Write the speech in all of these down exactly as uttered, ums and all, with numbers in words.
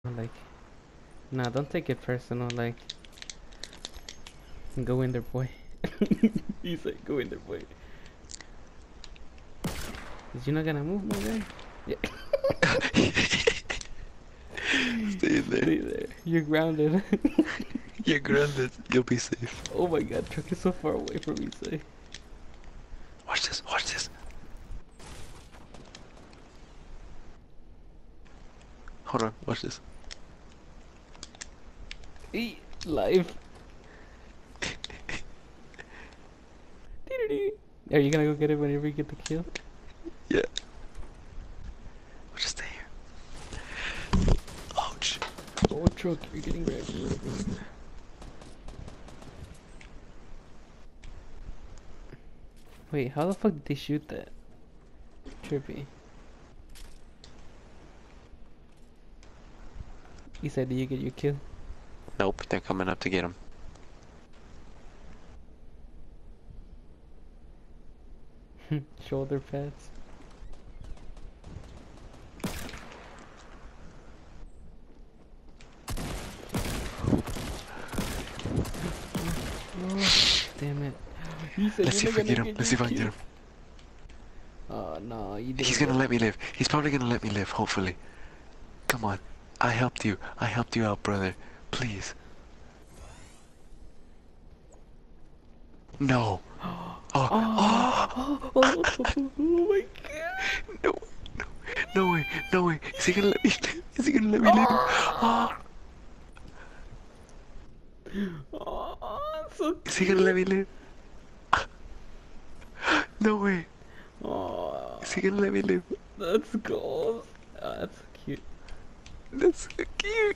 Like, nah, don't take it personal. Like, go in there, boy. He's like, go in there, boy. Is you not gonna move, my guy? Yeah. Stay there. Stay there. You're grounded. You're grounded. You'll be safe. Oh my god, truck is so far away from me, say. Watch this. Watch this. Hold on. Watch this. Eat live. Are you gonna go get it whenever you get the kill? Yeah. We'll just stay here. Ouch. Oh, truck, you're getting wrecked. Wait, how the fuck did they shoot that? Trippy. He said, did you get your kill? Nope, they're coming up to get him. Shoulder pads. Oh, damn it. He said, Let's see if I gonna get him. get Let's see your if I can get kill. him. Oh no, you didn't. He's gonna let me live. He's probably gonna let me live, hopefully. Come on. I helped you. I helped you out, brother. Please. No. Oh. Oh. Oh, oh, oh my god. No. No. No way. No way. Is he gonna let me live? Is he gonna let me live? Oh. Oh, I'm so cute. Is he gonna let me live? No way. Oh, Is he gonna let me live? that's gold. Oh, that's so cute. That's so cute.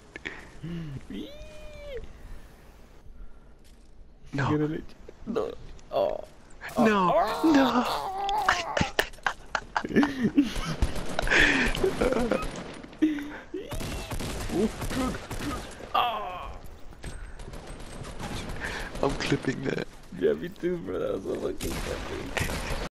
No. Gonna let you- No. Oh. No. Oh. No. Oof, drug, drug. Oh. I'm clipping that. Yeah, me too, bro. That was so fucking funny.